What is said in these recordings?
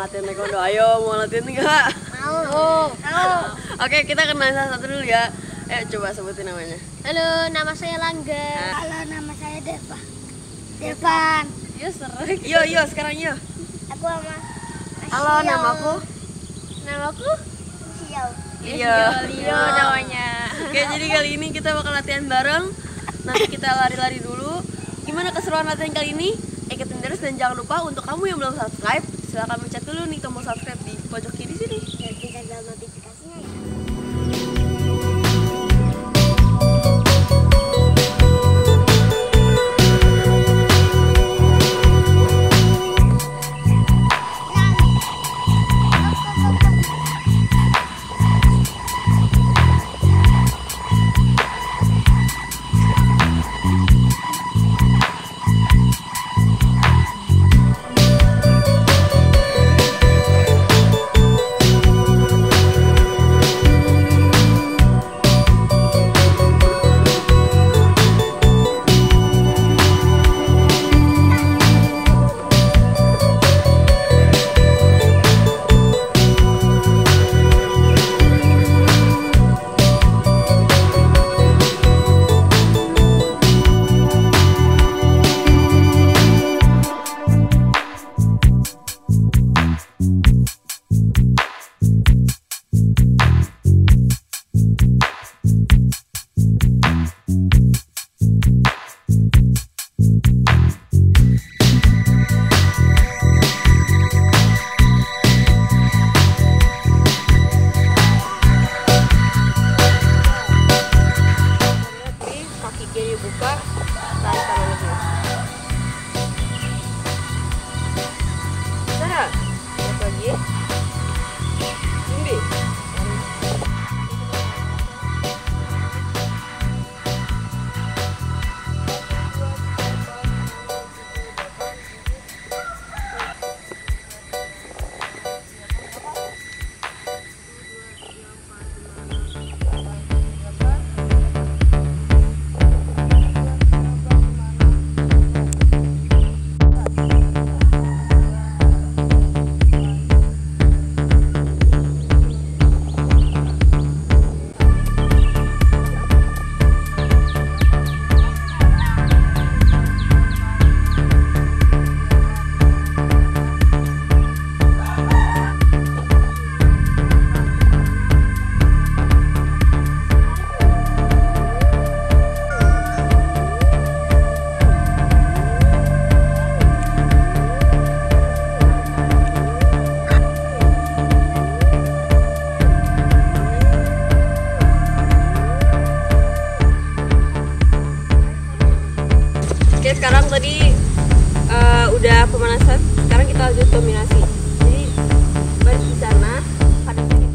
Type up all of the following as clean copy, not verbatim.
latihan taekwondo. Ayo, mau latihan enggak? Mau. Oke, kita kenalin satu dulu ya. Coba sebutin namanya. Halo, nama saya Langga. Halo, nama saya Devan. Yo, sering. Yo, sekarang yo. Aku sama Halo, namaku. Namaku Siau. Leo namanya. Oke, jadi kali ini kita bakal latihan bareng. Nanti kita lari-lari dulu. Gimana keseruan latihan kali ini? Ikutin terus dan jangan lupa untuk kamu yang belum subscribe, silahkan pencet dulu nih tombol subscribe di pojok kiri sini. Dan bisa dalam notifikasinya ya. Kaki kiri buka, tarik kanan lagi. Bisa? Lihat lagi. Tinggi. Oke, sekarang tadi udah pemanasan, sekarang kita lanjut dominasi. Jadi baris di sana, hadap sini.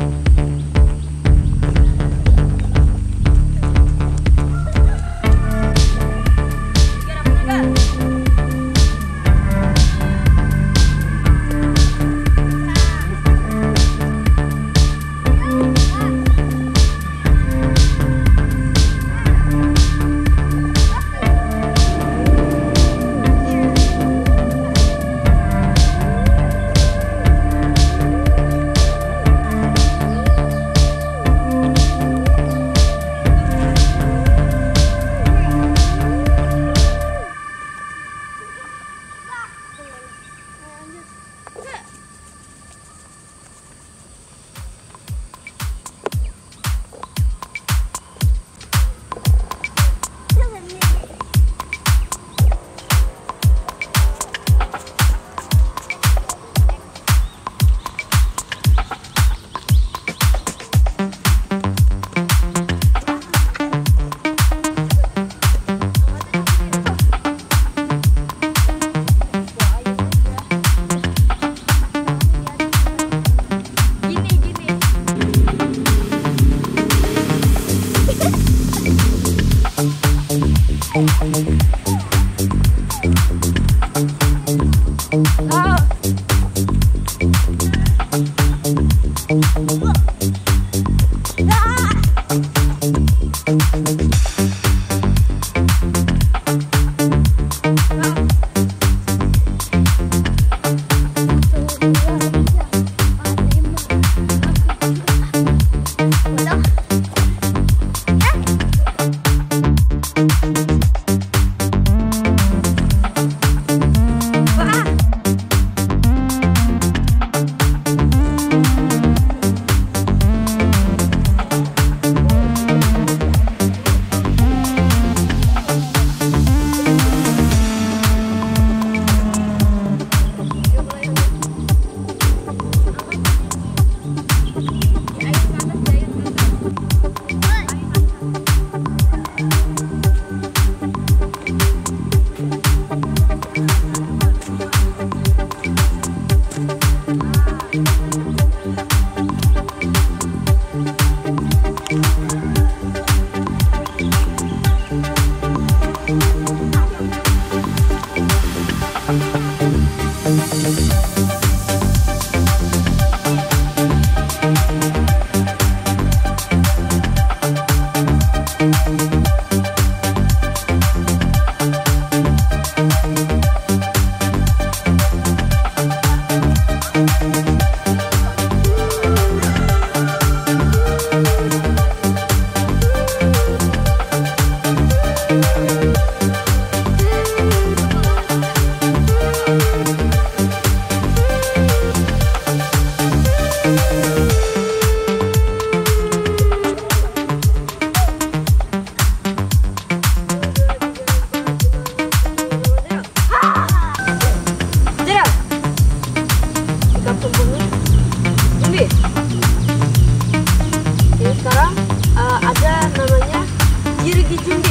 Gigi Jumbi.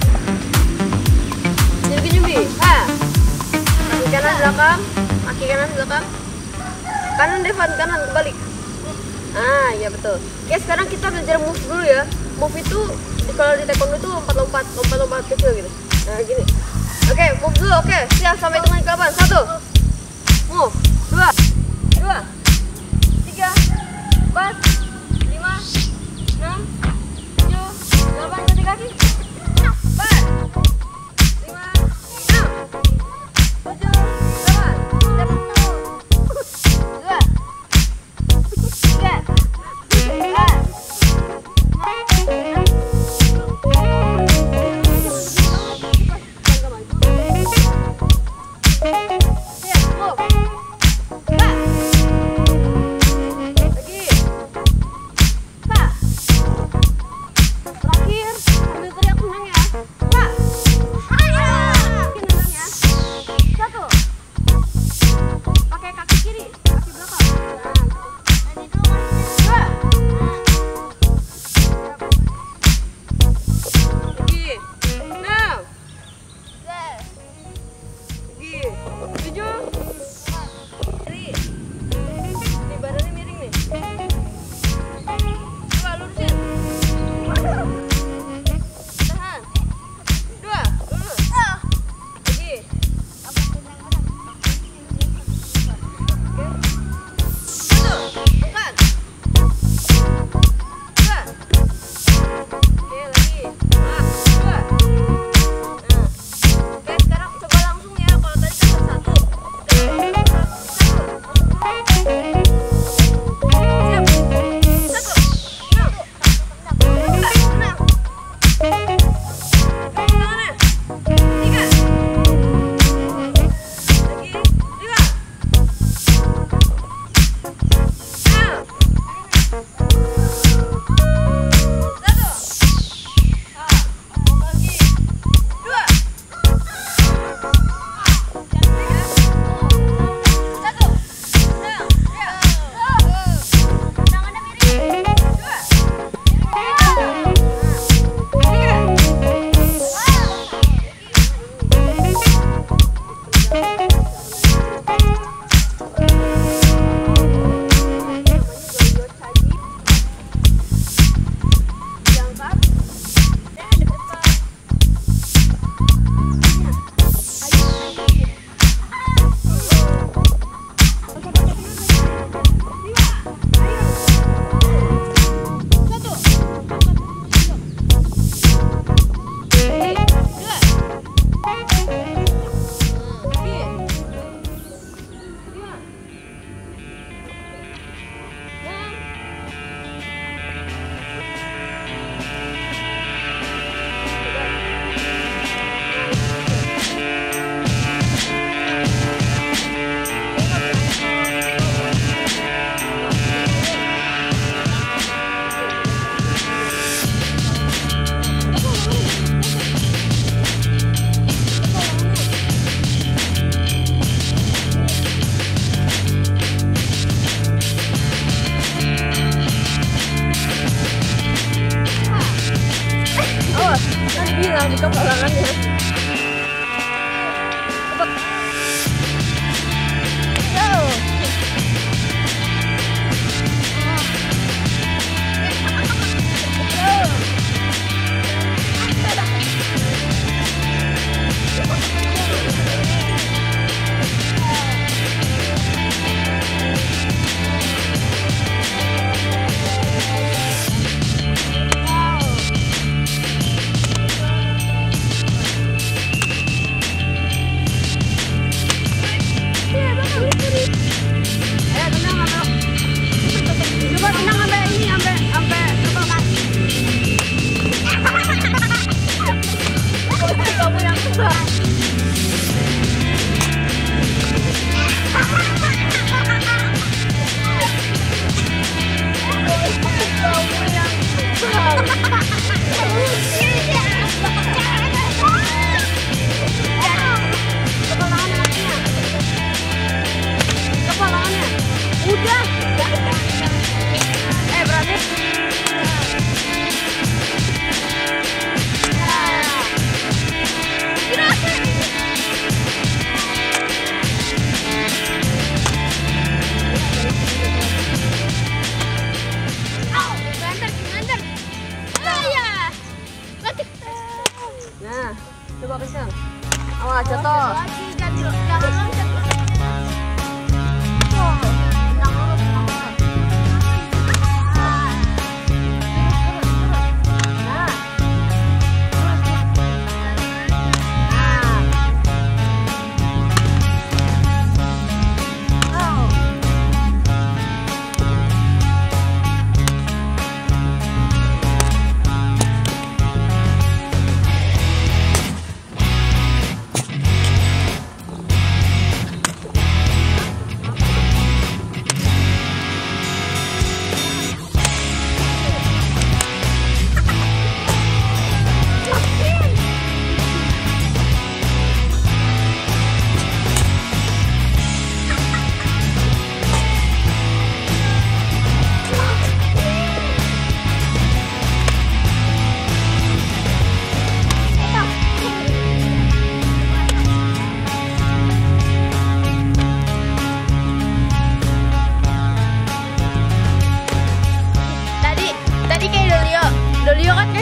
Gigi Jumbi. Ha. Kaki kanan belakang. Kaki kanan belakang. Kanan Devan, kanan kebalik. Ah, iya betul. Oke, sekarang kita belajar move dulu ya. Move itu kalau di taekwondo itu lompat kecil gitu. Nah, gini. Oke, move dulu. Oke, siap sampai hitungan ke 8. 1. Move. 2. 2. 3. 4. 5. 6. 7. 8 kaki kaki. 4. 5. 6. 7. 8. 2. 3. 4. Bilang di kepalangannya.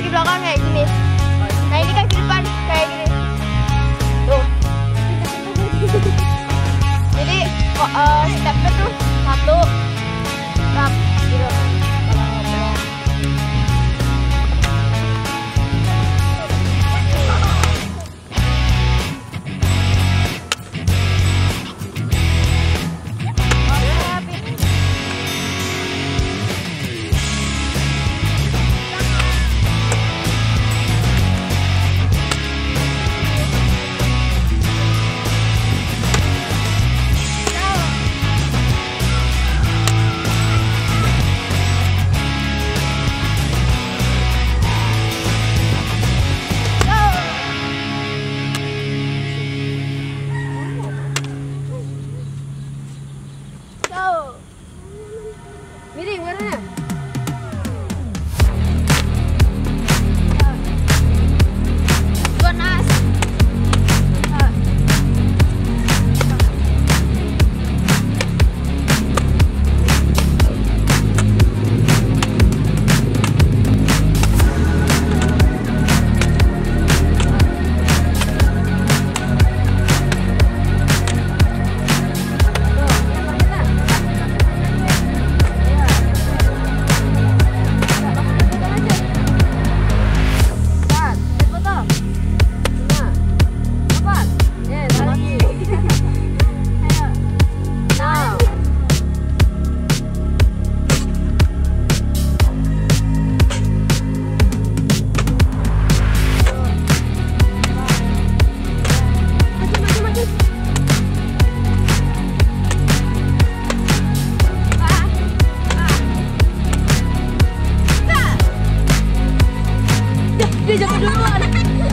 kaki belakang kayak gini. Nah ini kaki depan kayak gini. Tuh. Jadi stepnya tuh 1 step gitu. Miring warnanya. Panas. Dia jatuh duluan.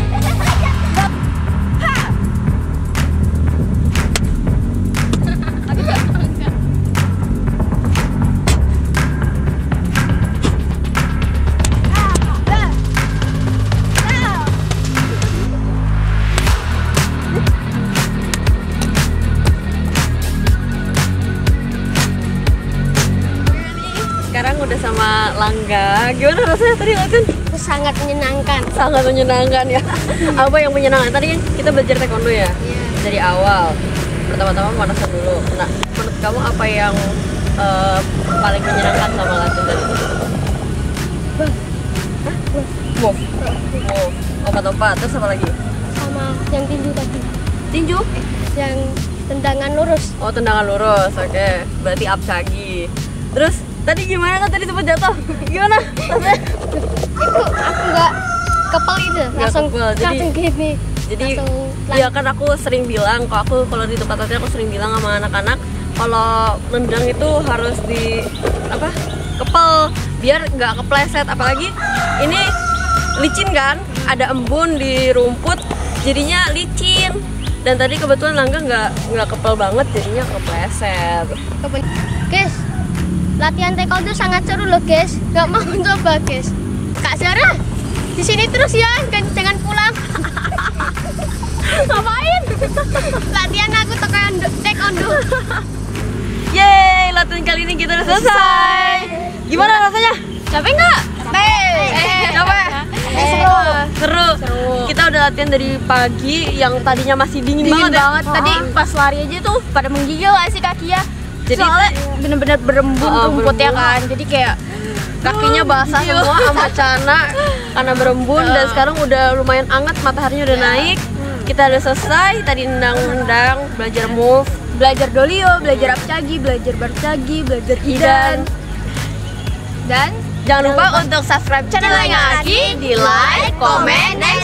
Sekarang udah sama Langga. Gimana rasanya tadi latihan? Sangat menyenangkan. Sangat menyenangkan ya. Apa yang menyenangkan? Tadi kan kita belajar taekwondo ya. Dari awal. Pertama-tama pemanasan dulu. Nah, menurut kamu apa yang paling menyenangkan sama latihan tadi? Move. Move. Opat-opat. Terus apa lagi? Sama yang tinju tadi. Tinju? Yang tendangan lurus. Oh, tendangan lurus. Oke. Berarti apsagi. Terus tadi gimana kan tadi sempat jatuh? Gimana? Rasanya? Itu aku nggak kepel itu. Langsung kepel, jadi- langsung gini. Jadi Langsung ya kan aku sering bilang kalau di tempat latihan aku sering bilang sama anak-anak kalau nendang itu harus di apa kepel biar nggak kepleset, apalagi ini licin kan, ada embun di rumput jadinya licin, dan tadi kebetulan Langga nggak kepel banget jadinya kepleset. Guys, latihan taekwondo sangat seru loh guys. Gak mau coba guys. Kak Sarah, di sini terus ya, jangan pulang. Ngapain? Latihan aku taekwondo. Yeay, latihan kali ini kita udah selesai. Gimana rasanya? Capek nggak? Capek? Seru. Kita udah latihan dari pagi yang tadinya masih dingin banget. Tadi pas lari aja tuh pada menggigil gak sih kaki ya? Jadi Soalnya bener-bener berembun rumputnya kan. Jadi kayak kakinya basah semua sama celana karena berembun, dan sekarang udah lumayan anget, mataharinya udah naik. Kita udah selesai tadi nendang-nendang, belajar move, belajar dolio, belajar apcagi, belajar barcagi, belajar hidan. Dan jangan lupa untuk subscribe channel Langga Aki, di like, komen, dan